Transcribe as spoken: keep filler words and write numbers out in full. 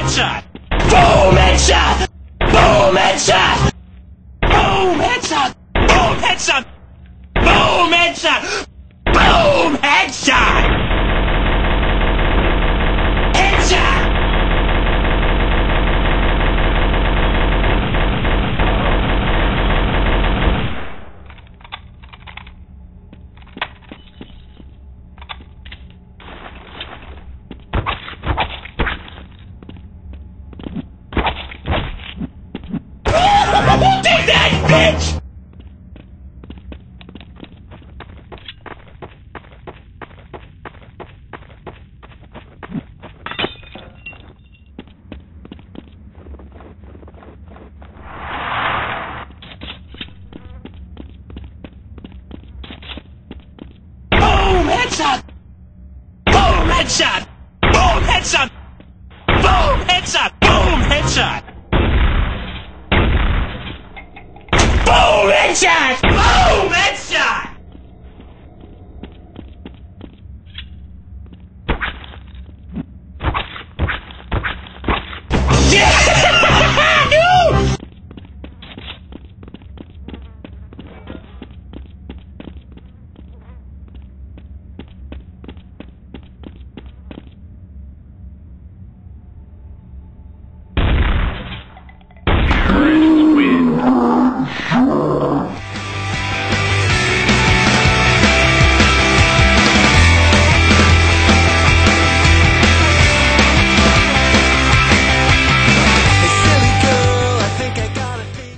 headshot! Boom headshot! Boom headshot! Boom headshot! Boom headshot! Boom headshot! Boom headshot! Headshot! Take that, bitch! Boom headshot! Boom headshot! Boom headshot! Boom headshot! Boom headshot! Boom headshot! Boom headshot! Yeah! No! Terrorists win.